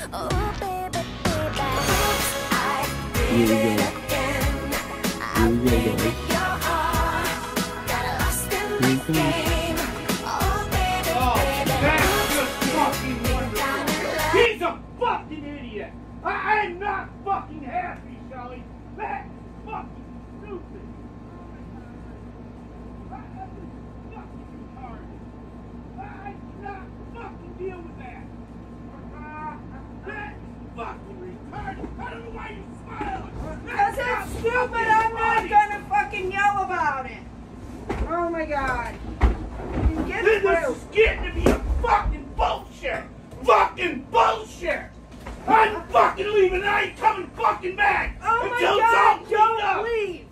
Oh, baby, baby. I Here we did go. it again. Here we go, I've guys. been your heart. Got lost in Here this it comes. game. Oh, baby, baby. That's just fucking wonderful. He's a fucking idiot. I'm not fucking happy, Shelly. That's fucking stupid. That is fucking retarded. I cannot fucking deal with that. That's fucking retarded. I don't know why you smile. Because it's stupid, I'm not gonna fucking yell about it. Oh my god. You can get This through. is getting to be a fucking bullshit. Fucking bullshit. I'm fucking leaving. I ain't coming fucking back Oh my until it's all god, cleaned up. don't leave.